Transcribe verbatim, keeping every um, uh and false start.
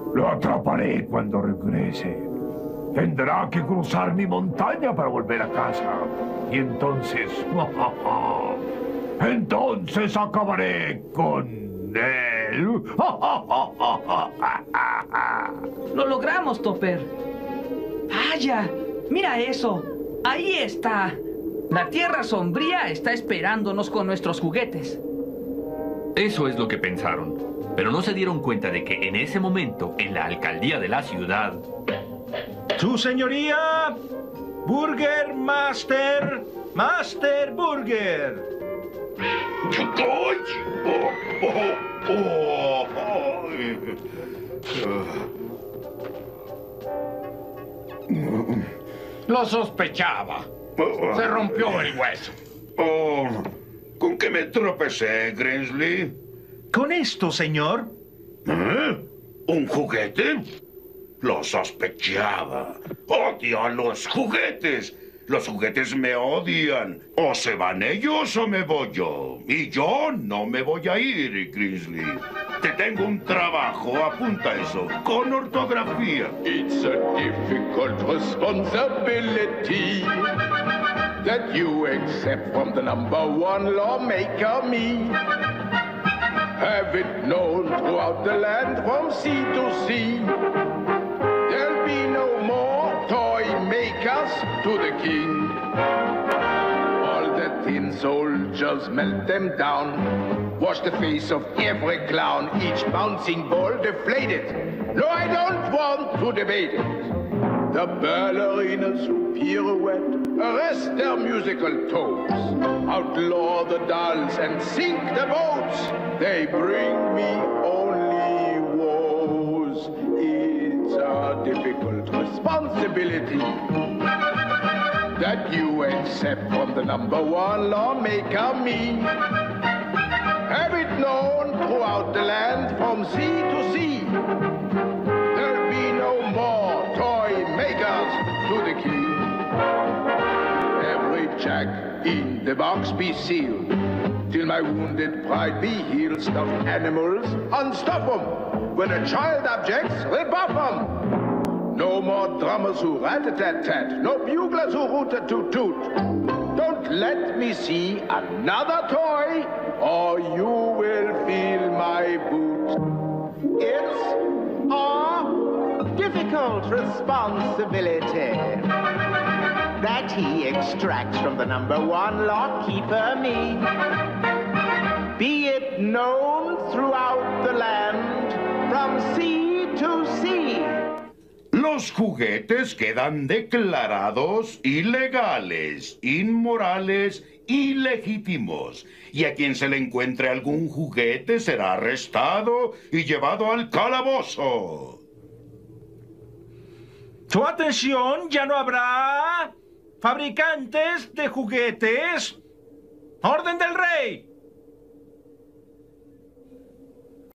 Lo atraparé cuando regrese. Tendrá que cruzar mi montaña para volver a casa. Y entonces... entonces acabaré con él. Lo logramos, Topper. ¡Vaya! ¡Mira eso! ¡Ahí está! La Tierra Sombría está esperándonos con nuestros juguetes. Eso es lo que pensaron. Pero no se dieron cuenta de que en ese momento, en la alcaldía de la ciudad... ¡Su señoría! ¡Burger Master! ¡Master Burger! Lo sospechaba. Se rompió el hueso. Oh, ¿con qué me tropecé, Grinsley? Con esto, señor. ¿Eh? ¿Un juguete? Lo sospechaba. Odio a los juguetes. Los juguetes me odian. O se van ellos o me voy yo. Y yo no me voy a ir, Grinsley. Te tengo un trabajo, apunta eso, con ortografía. It's a difficult responsibility that you accept from the number one lawmaker, me. Have it known throughout the land from sea to sea. There'll be no more toy makers to the king. All the tin soldiers, melt them down. Wash the face of every clown, each bouncing ball deflated. No, I don't want to debate it. The ballerinas who pirouette, arrest their musical toes. Outlaw the dolls and sink the boats. They bring me only woes. It's a difficult responsibility that you accept from the number one lawmaker, me. Have it known throughout the land from sea to sea. There'll be no more toy makers to the king. Every jack in the box be sealed, till my wounded pride be healed. Stuffed animals, unstuff 'em. When a child objects, rebuff 'em. No more drummers who rat-a-tat-tat, no buglers who root-a-toot-toot. Don't let me see another toy, or you will feel my boot. It's a difficult responsibility that he extracts from the number one lockkeeper, me. Be it known throughout the land, from sea to sea. Los juguetes quedan declarados ilegales, inmorales, ilegítimos. Y a quien se le encuentre algún juguete será arrestado y llevado al calabozo. ¡Su atención! ¡Ya no habrá fabricantes de juguetes! ¡Orden del rey!